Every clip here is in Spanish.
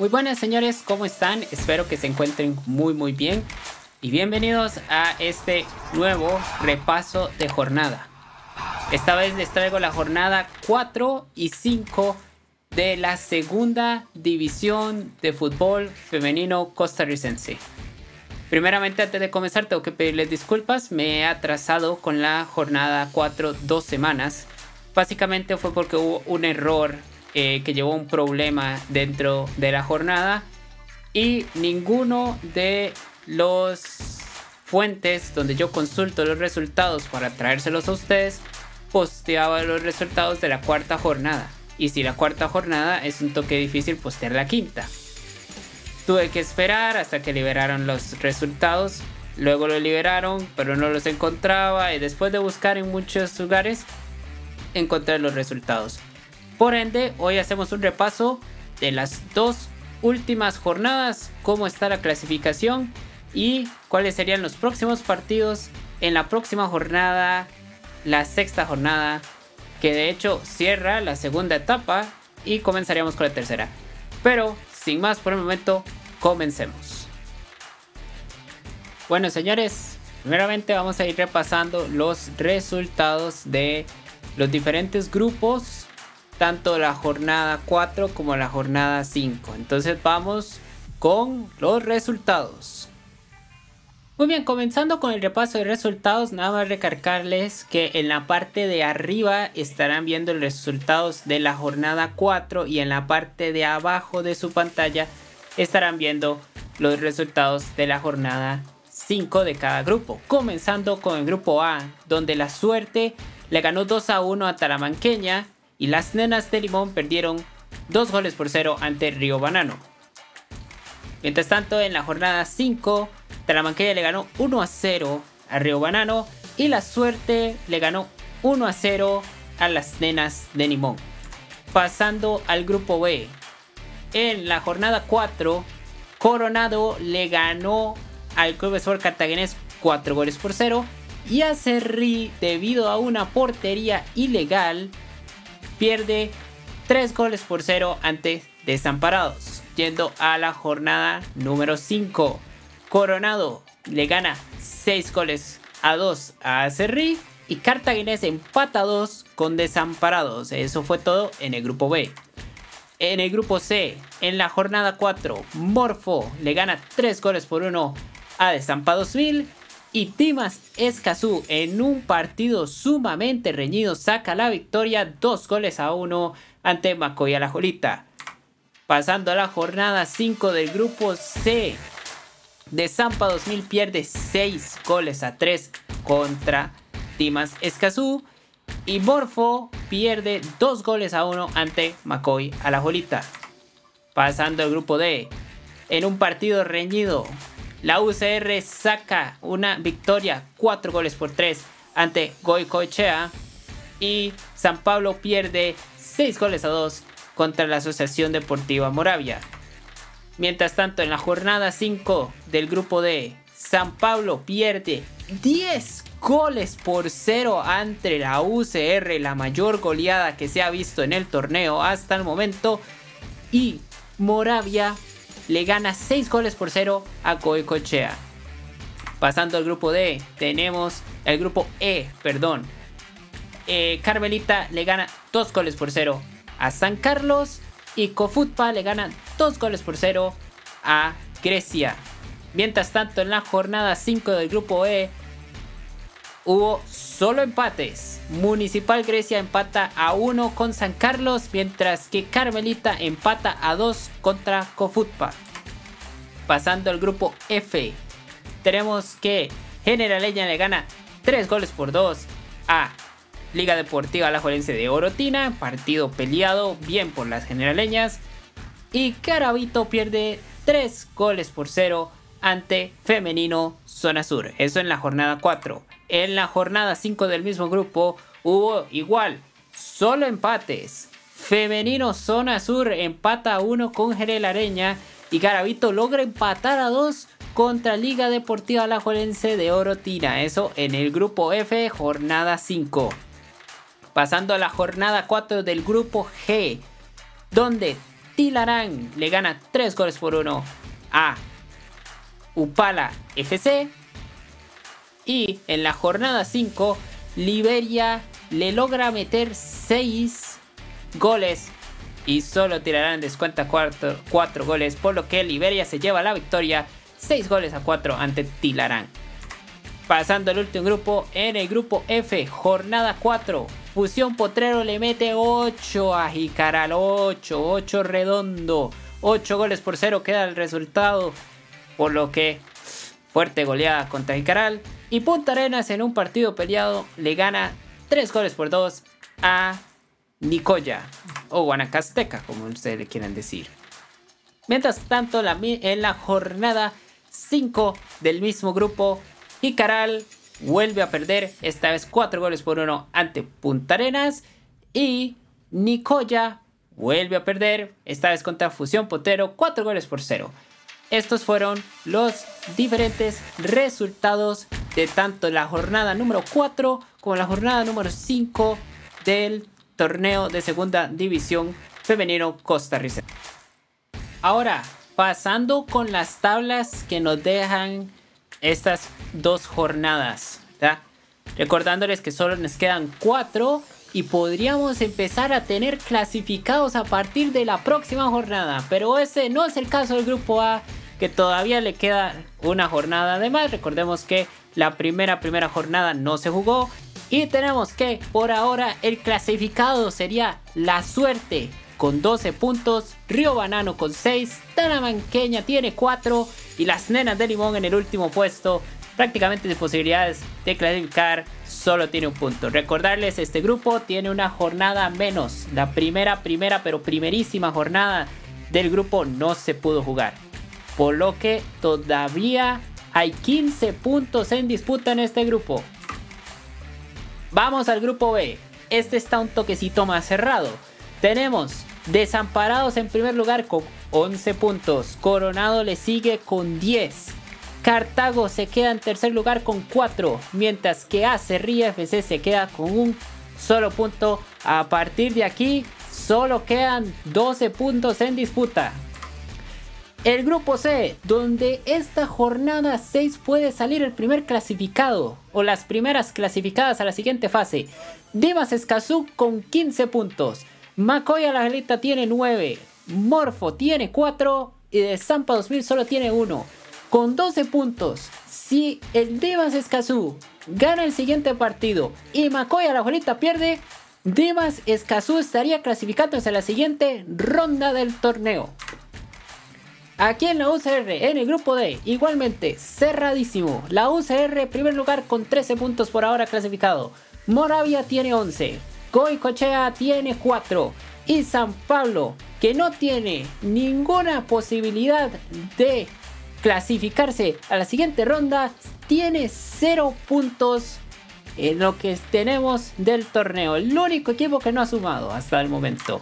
Muy buenas señores, ¿cómo están? Espero que se encuentren muy bien y bienvenidos a este nuevo repaso de jornada. Esta vez les traigo la jornada 4 y 5 de la segunda división de fútbol femenino costarricense. Primeramente, antes de comenzar, tengo que pedirles disculpas. Me he atrasado con la jornada 4 2 semanas. Básicamente fue porque hubo un error que llevó a un problema dentro de la jornada y ninguno de los fuentes donde yo consulto los resultados para traérselos a ustedes posteaba los resultados de la cuarta jornada. Y si la cuarta jornada es un toque difícil postear la quinta. Tuve que esperar hasta que liberaron los resultados. Luego lo liberaron, pero no los encontraba. Y después de buscar en muchos lugares, encontré los resultados. Por ende, hoy hacemos un repaso de las dos últimas jornadas, cómo está la clasificación y cuáles serían los próximos partidos en la próxima jornada, la sexta jornada, que de hecho cierra la segunda etapa y comenzaríamos con la tercera. Pero sin más por el momento, comencemos. Bueno señores, primeramente vamos a ir repasando los resultados de los diferentes grupos, tanto la jornada 4 como la jornada 5. Entonces vamos con los resultados. Muy bien, comenzando con el repaso de resultados, nada más recargarles que en la parte de arriba estarán viendo los resultados de la jornada 4 y en la parte de abajo de su pantalla estarán viendo los resultados de la jornada 5 de cada grupo. Comenzando con el grupo A, donde la Suerte le ganó 2-1 a Talamanqueña y las Nenas de Limón perdieron 2-0 ante Río Banano. Mientras tanto, en la jornada 5, Talamanqueña le ganó 1-0 a Río Banano y la Suerte le ganó 1-0 a las Nenas de Limón. Pasando al grupo B, en la jornada 4, Coronado le ganó al Club Sport Cartaginés 4-0 y Acerrí, debido a una portería ilegal, pierde 3-0 ante Desamparados. Yendo a la jornada número 5, Coronado le gana 6-2 a Acerrí y Cartaginés empata 2 con Desamparados. Eso fue todo en el grupo B. En el grupo C, en la jornada 4, Morfo le gana 3-1 a Desampados 1000 y Dimas Escazú, en un partido sumamente reñido, saca la victoria 2-1 ante Macoy Alajuelita. Pasando a la jornada 5 del grupo C, Desampa 2000 pierde 6-3 contra Dimas Escazú y Morfo pierde 2-1 ante Macoy Alajuelita. Pasando al grupo D, en un partido reñido, la UCR saca una victoria 4-3 ante Goicoechea y San Pablo pierde 6-2 contra la Asociación Deportiva Moravia. Mientras tanto, en la jornada 5 del grupo D, San Pablo pierde 10-0 ante la UCR, la mayor goleada que se ha visto en el torneo hasta el momento, y Moravia le gana 6-0 a Goicoechea. Pasando al grupo D, tenemos el grupo E, Carmelita le gana 2-0 a San Carlos y Cofutpa le gana 2-0 a Grecia. Mientras tanto, en la jornada 5 del grupo E hubo solo empates. Municipal Grecia empata a 1 con San Carlos, mientras que Carmelita empata a 2 contra Cofutpa. Pasando al grupo F, tenemos que Generaleña le gana 3-2 a Liga Deportiva Alajuelense de Orotina, partido peleado bien por las generaleñas, y Garavito pierde 3-0 ante Femenino Zona Sur. Eso en la jornada 4. En la jornada 5 del mismo grupo hubo igual, solo empates. Femenino Zona Sur empata a 1 con Generaleña y Garavito logra empatar a 2 contra Liga Deportiva Alajuelense de Orotina. Eso en el grupo F, jornada 5. Pasando a la jornada 4 del grupo G, donde Tilarán le gana 3 goles por 1 a Upala FC. Y en la jornada 5, Liberia le logra meter 6 goles y solo Tilarán descuenta 4 goles, por lo que Liberia se lleva la victoria 6 goles a 4 ante Tilarán. Pasando al último grupo, en el grupo F, jornada 4, Fusión Potrero le mete 8 a Jicaral, 8 redondo, 8 goles por 0 queda el resultado, por lo que fuerte goleada contra Jicaral. Y Punta Arenas en un partido peleado le gana 3 goles por 2 a Nicoya o Guanacasteca, como ustedes le quieran decir. Mientras tanto, en la jornada 5 del mismo grupo, Jicaral vuelve a perder, esta vez 4 goles por 1 ante Punta Arenas. Y Nicoya vuelve a perder, esta vez contra Fusión Potrero, 4 goles por 0. Estos fueron los diferentes resultados de tanto la jornada número 4 como la jornada número 5 del torneo de segunda división femenino costarricense. Ahora, pasando con las tablas que nos dejan estas 2 jornadas, ¿verdad? Recordándoles que solo nos quedan 4 y podríamos empezar a tener clasificados a partir de la próxima jornada. Pero ese no es el caso del grupo A, que todavía le queda una jornada de más. Recordemos que la primera jornada no se jugó. Y tenemos que por ahora el clasificado sería La Suerte con 12 puntos, Río Banano con 6, Talamanqueña tiene 4 y las Nenas de Limón en el último puesto, prácticamente sin posibilidades de clasificar, solo tiene un punto. Recordarles, este grupo tiene una jornada menos. La primera pero primerísima jornada del grupo no se pudo jugar, por lo que todavía hay 15 puntos en disputa en este grupo. Vamos al grupo B. Este está un toquecito más cerrado. Tenemos Desamparados en primer lugar con 11 puntos. Coronado le sigue con 10. Cartago se queda en tercer lugar con 4. Mientras que Acerría FC se queda con un solo punto. A partir de aquí solo quedan 12 puntos en disputa. El grupo C, donde esta jornada 6 puede salir el primer clasificado o las primeras clasificadas a la siguiente fase. Dimas Escazú con 15 puntos. Macoya la Angelita tiene 9. Morfo tiene 4. Y de Zampa 2000 solo tiene 1. Con 12 puntos. Si el Dimas Escazú gana el siguiente partido y Macoya la Angelita pierde, Dimas Escazú estaría clasificándose a la siguiente ronda del torneo. Aquí en la UCR, en el grupo D, igualmente cerradísimo. La UCR en primer lugar con 13 puntos por ahora clasificado. Moravia tiene 11. Goicoechea tiene 4. Y San Pablo, que no tiene ninguna posibilidad de clasificarse a la siguiente ronda, tiene 0 puntos en lo que tenemos del torneo. El único equipo que no ha sumado hasta el momento.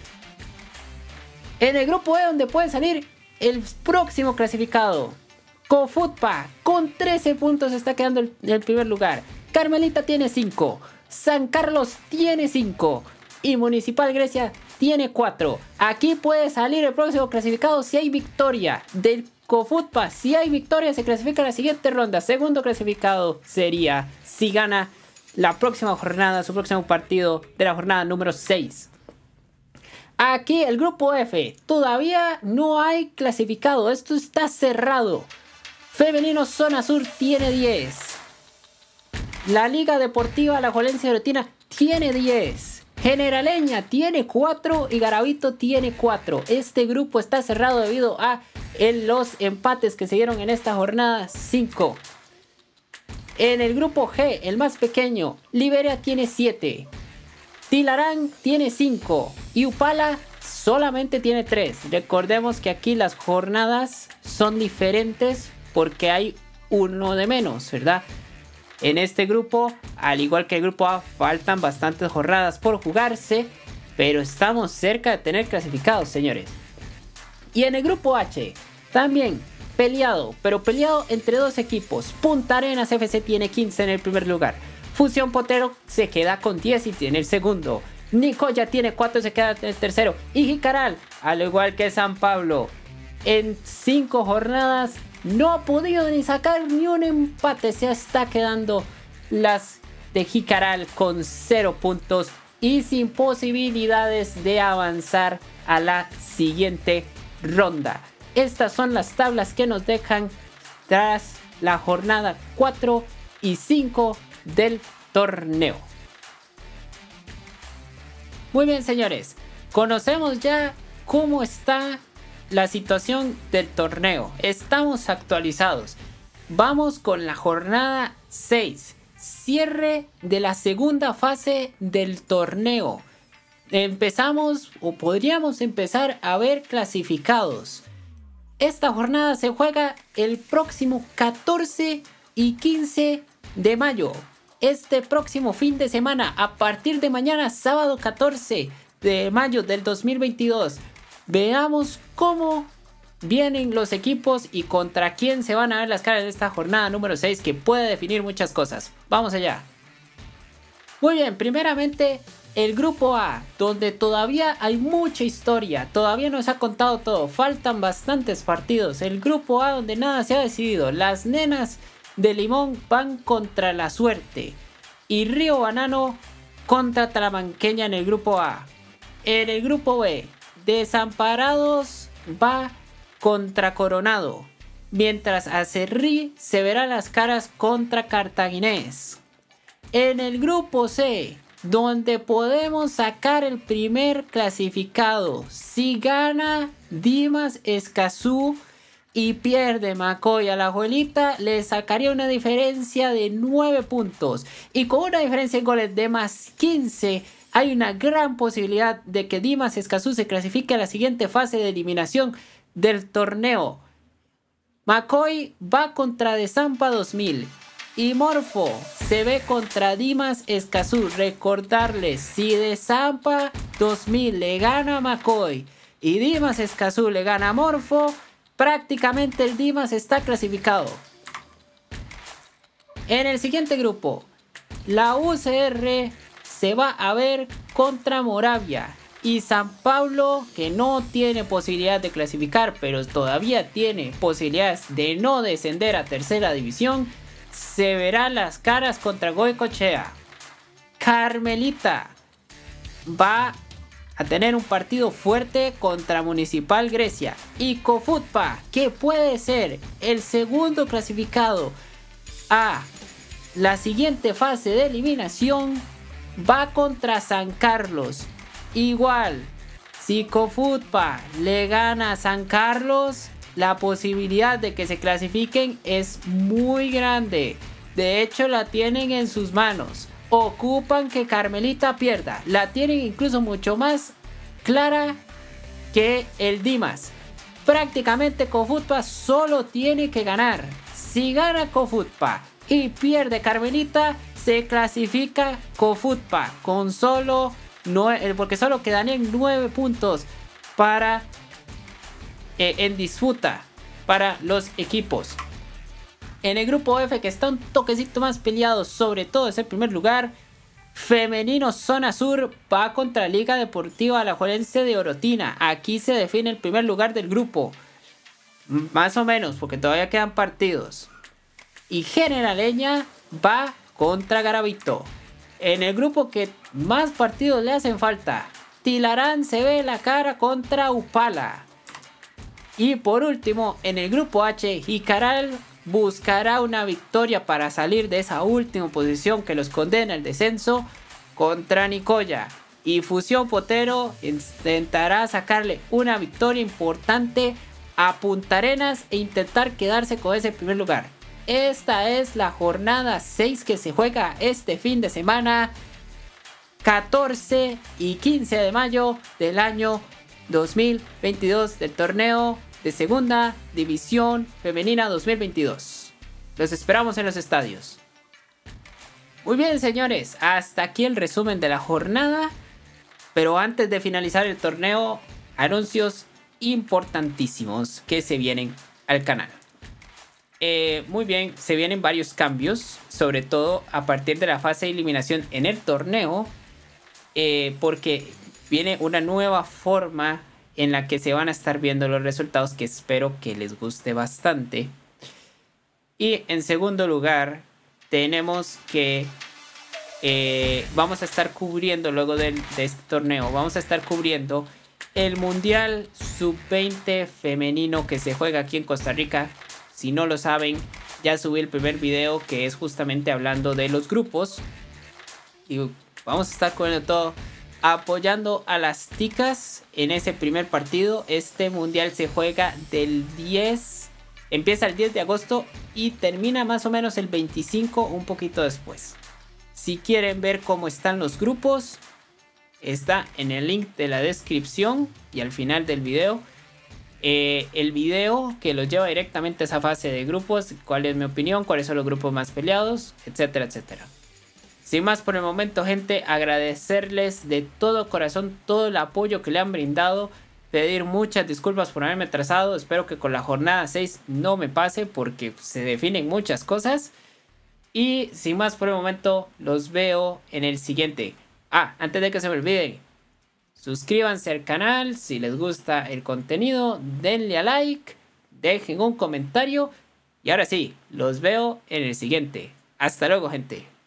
En el grupo E, donde puede salir el próximo clasificado, Cofutpa con 13 puntos está quedando en el primer lugar. Carmelita tiene 5. San Carlos tiene 5. Y Municipal Grecia tiene 4. Aquí puede salir el próximo clasificado si hay victoria del Cofutpa. Si hay victoria se clasifica a la siguiente ronda. Segundo clasificado sería si gana la próxima jornada, su próximo partido de la jornada número 6. Aquí el grupo F, todavía no hay clasificado, esto está cerrado. Femenino Zona Sur tiene 10. La Liga Deportiva Alajuelense de Oretina tiene 10. Generaleña tiene 4 y Garavito tiene 4. Este grupo está cerrado debido a los empates que se dieron en esta jornada 5. En el grupo G, el más pequeño, Liberia tiene 7. Tilarán tiene 5 y Upala solamente tiene 3. Recordemos que aquí las jornadas son diferentes porque hay uno de menos, ¿verdad? En este grupo, al igual que el grupo A, faltan bastantes jornadas por jugarse, pero estamos cerca de tener clasificados, señores. Y en el grupo H, también peleado, pero peleado entre dos equipos. Punta Arenas FC tiene 15 en el primer lugar. Fusión Potrero se queda con 10 y tiene el segundo. Nicoya tiene 4, se queda en el tercero. Y Jicaral, al igual que San Pablo, en 5 jornadas no ha podido ni sacar ni un empate. Se está quedando las de Jicaral con 0 puntos y sin posibilidades de avanzar a la siguiente ronda. Estas son las tablas que nos dejan tras la jornada 4 y 5 del torneo. Muy bien, señores, conocemos ya cómo está la situación del torneo. Estamos actualizados. Vamos con la jornada 6, cierre de la segunda fase del torneo. Empezamos o podríamos empezar a ver clasificados. Esta jornada se juega el próximo 14 y 15 de mayo. Este próximo fin de semana, a partir de mañana, sábado 14 de mayo del 2022. Veamos cómo vienen los equipos y contra quién se van a ver las caras en esta jornada número 6, que puede definir muchas cosas. Vamos allá. Muy bien, primeramente el grupo A, donde todavía hay mucha historia, todavía no se ha contado todo, faltan bastantes partidos. El grupo A, donde nada se ha decidido. Las nenas de Limón van contra La Suerte y Río Banano contra Talamanqueña en el grupo A. En el grupo B, Desamparados va contra Coronado, mientras Acerrí se verá las caras contra Cartaginés. En el grupo C, donde podemos sacar el primer clasificado, si gana Dimas Escazú y pierde Macoy Alajuelita, le sacaría una diferencia de 9 puntos. Y con una diferencia en goles de más 15, hay una gran posibilidad de que Dimas Escazú se clasifique a la siguiente fase de eliminación del torneo. Macoy va contra Desampa 2000 y Morfo se ve contra Dimas Escazú. Recordarles, si Desampa 2000 le gana a Macoy y Dimas Escazú le gana a Morfo, prácticamente el Dimas está clasificado. En el siguiente grupo, la UCR se va a ver contra Moravia. Y San Pablo, que no tiene posibilidad de clasificar, pero todavía tiene posibilidades de no descender a tercera división, se verá las caras contra Goicoechea. Carmelita va a tener un partido fuerte contra Municipal Grecia. Y Cofutpa, que puede ser el segundo clasificado a la siguiente fase de eliminación, va contra San Carlos. Igual, si Cofutpa le gana a San Carlos, la posibilidad de que se clasifiquen es muy grande. De hecho, la tienen en sus manos. Ocupan que Carmelita pierda. La tienen incluso mucho más clara que el Dimas. Prácticamente Cofutpa solo tiene que ganar. Si gana Cofutpa y pierde Carmelita, se clasifica Cofutpa con solo 9, porque solo quedarían 9 puntos para en disputa para los equipos. En el grupo F, que está un toquecito más peleado, sobre todo es el primer lugar, Femenino Zona Sur va contra Liga Deportiva Alajuelense de Orotina. Aquí se define el primer lugar del grupo, más o menos, porque todavía quedan partidos. Y Generaleña va contra Garavito. En el grupo que más partidos le hacen falta, Tilarán se ve la cara contra Upala. Y por último, en el grupo H, Jicaral buscará una victoria para salir de esa última posición que los condena al descenso contra Nicoya. Y Fusión Potero intentará sacarle una victoria importante a Punta Arenas e intentar quedarse con ese primer lugar. Esta es la jornada 6 que se juega este fin de semana, 14 y 15 de mayo del año 2022 del torneo de Segunda División Femenina 2022. Los esperamos en los estadios. Muy bien, señores, hasta aquí el resumen de la jornada. Pero antes de finalizar el torneo, anuncios importantísimos que se vienen al canal. Muy bien, se vienen varios cambios, sobre todo a partir de la fase de eliminación en el torneo. porque viene una nueva forma en la que se van a estar viendo los resultados, que espero que les guste bastante. Y en segundo lugar, tenemos que vamos a estar cubriendo luego de este torneo, vamos a estar cubriendo el Mundial Sub-20 femenino que se juega aquí en Costa Rica. Si no lo saben, ya subí el primer video que es justamente hablando de los grupos. Y vamos a estar con todo, apoyando a las ticas en ese primer partido. Este mundial se juega del 10, empieza el 10 de agosto y termina más o menos el 25, un poquito después. Si quieren ver cómo están los grupos, está en el link de la descripción y al final del video. El video que los lleva directamente a esa fase de grupos, cuál es mi opinión, cuáles son los grupos más peleados, etcétera, etcétera. Sin más por el momento, gente, agradecerles de todo corazón todo el apoyo que le han brindado. Pedir muchas disculpas por haberme atrasado. Espero que con la jornada 6 no me pase porque se definen muchas cosas. Y sin más por el momento, los veo en el siguiente. Antes de que se me olvide, suscríbanse al canal si les gusta el contenido, denle a like, dejen un comentario y ahora sí, los veo en el siguiente. Hasta luego, gente.